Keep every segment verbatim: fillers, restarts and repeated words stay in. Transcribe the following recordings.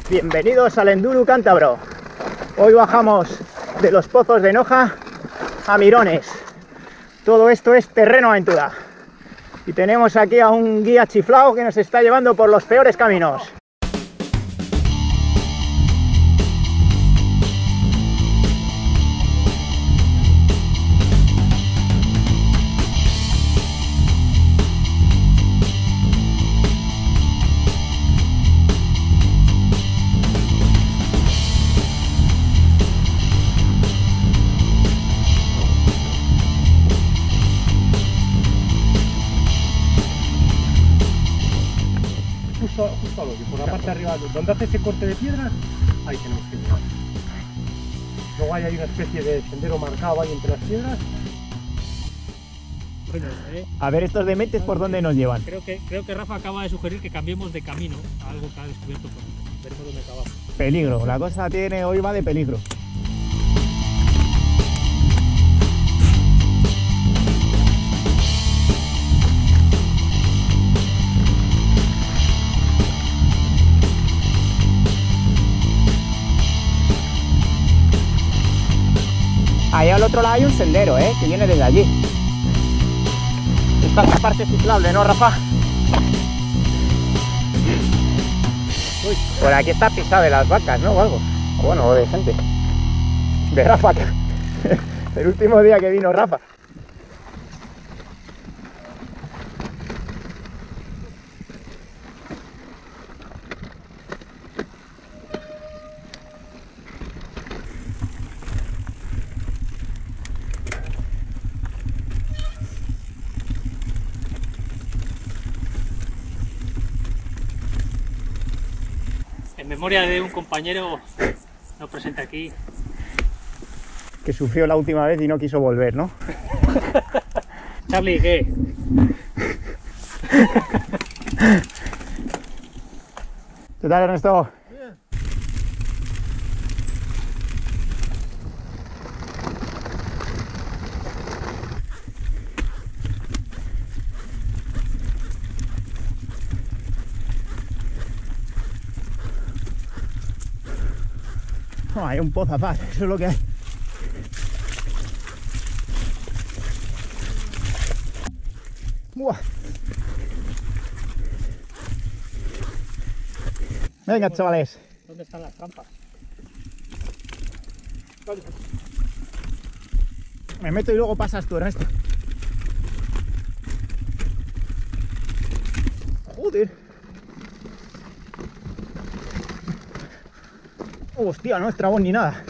Bienvenidos al Enduro Cántabro. Hoy bajamos de los pozos de Noja a Mirones. Todo esto es terreno aventura. Y tenemos aquí a un guía chiflao que nos está llevando por los peores caminos. Justo al hoyo, por la parte de arriba, donde hace ese corte de piedras, ahí tenemos que llegar. Luego hay, hay una especie de sendero marcado ahí entre las piedras. Bueno, eh, A ver estos dementes por dónde nos llevan. creo, que, creo que Rafa acaba de sugerir que cambiemos de camino a algo que ha descubierto por aquí. Veremos dónde acabamos. Peligro, la cosa tiene, hoy va de peligro. Allá al otro lado hay un sendero, ¿eh? Que viene desde allí. Esta es la parte ciclable, ¿no, Rafa? Uy, por aquí está pisada de las vacas, ¿no? O algo. O bueno, o de gente. De Rafa, que... el último día que vino Rafa. En memoria de un compañero no presente aquí. Que sufrió la última vez y no quiso volver, ¿no? Charlie, ¿qué? ¿Qué tal, Ernesto? Bien. No, hay un pozapaz, eso es lo que hay. Buah. Venga, chavales. ¿Dónde están las trampas? Me meto y luego pasas tú, Ernesto. Joder. Hostia, no es trabón ni nada.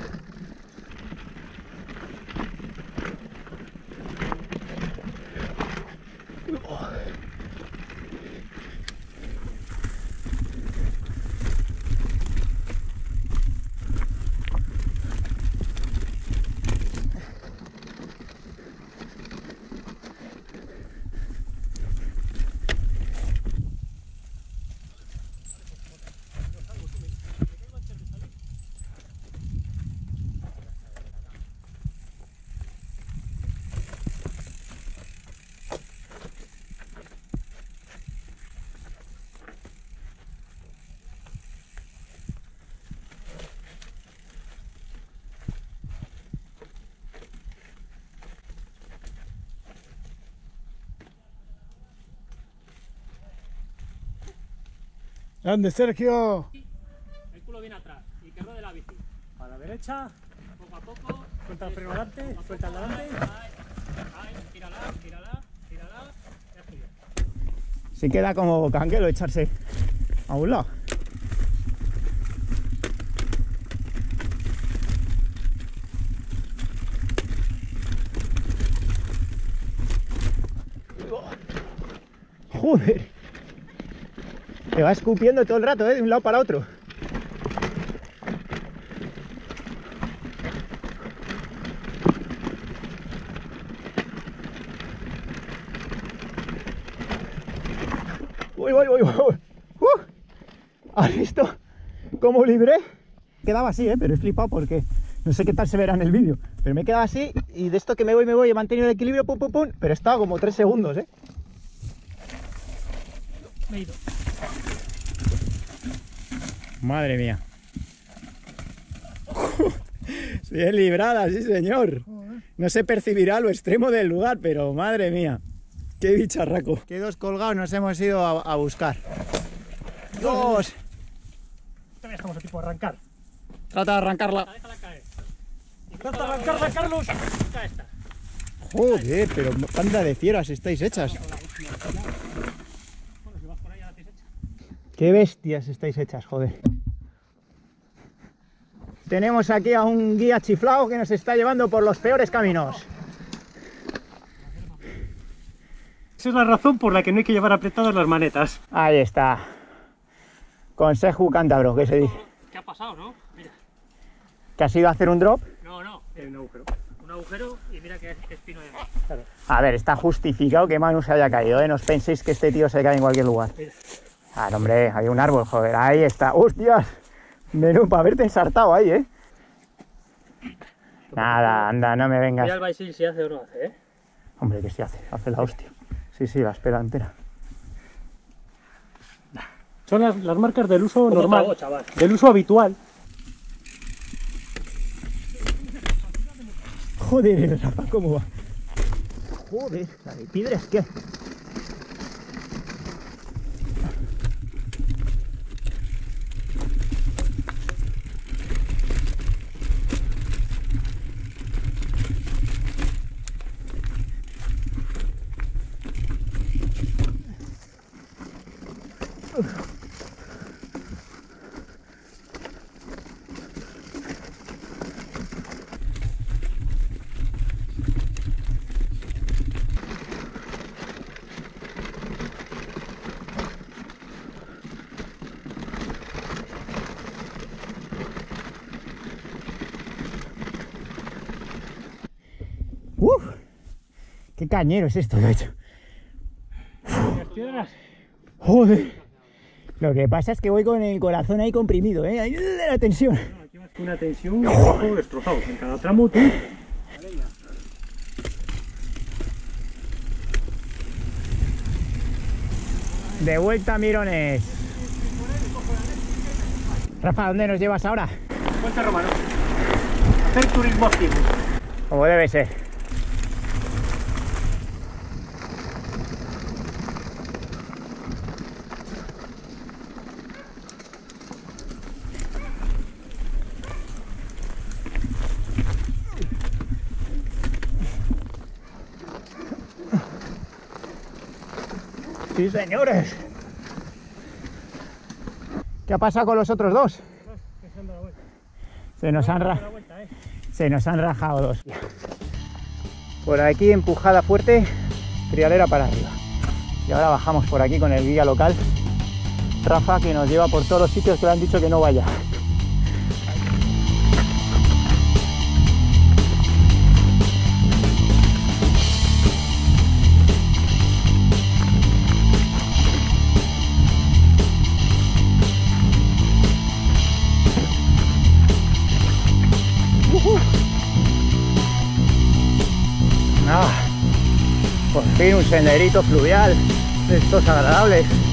¿Dónde, Sergio? El culo viene atrás y que ruede la bici. A la derecha, Poco a poco. suelta el freno adelante, suelta el delante. Ahí, ahí, tírala, tírala, tírala. Ya estoy bien. Se queda como canguelo echarse a un lado. Joder. Te va escupiendo todo el rato, ¿eh? De un lado para otro. Uy, uy, uy, uy. Uh, ¿Has visto cómo libré? Quedaba así, ¿eh? Pero he flipado porque no sé qué tal se verá en el vídeo. Pero me he quedado así y de esto que me voy, me voy, he mantenido el equilibrio, pum, pum, pum. Pero he estado como tres segundos, ¿eh? Me he ido. Madre mía. Bien librada, sí señor. No se percibirá lo extremo del lugar, pero madre mía. Qué bicharraco. Qué dos colgados nos hemos ido a, a buscar. Dos. Todavía estamos a tipo de arrancar. Trata de arrancarla. Déjala caer. Trata de arrancarla, Carlos. Ya está. Joder, pero banda de fieras estáis hechas. Bueno, si vas por ahí ya la tienes hecha. Qué bestias estáis hechas, joder. Tenemos aquí a un guía chiflao que nos está llevando por los peores caminos. Esa es la razón por la que no hay que llevar apretadas las manetas. Ahí está. Consejo cántabro, que se dice. ¿Qué ha pasado, no? Mira. ¿Que has ido a hacer un drop? No, no. Hay un agujero. Un agujero y mira que espino de mar. Claro. A ver, está justificado que Manu se haya caído, ¿eh? No os penséis que este tío se cae en cualquier lugar. Ah, no, hombre, hay un árbol, joder. Ahí está. ¡Hostias! Menú, para haberte ensartado ahí, ¿eh? Nada, anda, no me vengas. Mira el baisil si hace o no hace, ¿eh? Hombre, que sí hace, hace la hostia. Sí, sí, la espera entera. Son las, las marcas del uso ¿Cómo normal, acabó, chaval? del uso habitual. Joder, el Rafa, ¿cómo va? Joder, la de piedras, ¿qué? ¡Uf! ¡Qué cañero es esto, de hecho! Las piedras. ¡Joder! Lo que pasa es que voy con el corazón ahí comprimido, ¿eh? Ahí de la tensión. No, aquí vas con una tensión y abajo destrozado. En cada tramo tú. De vuelta a Mirones. Rafa, ¿dónde nos llevas ahora? Puente Romano. Hacer turismo activo. Como debe ser. Sí, señores. ¿Qué ha pasado con los otros dos? Se nos han, ra se nos han rajado dos. Por aquí empujada fuerte, frialera para arriba. Y ahora bajamos por aquí con el guía local, Rafa, que nos lleva por todos los sitios que le han dicho que no vaya. Ah, por fin un senderito fluvial de estos agradables.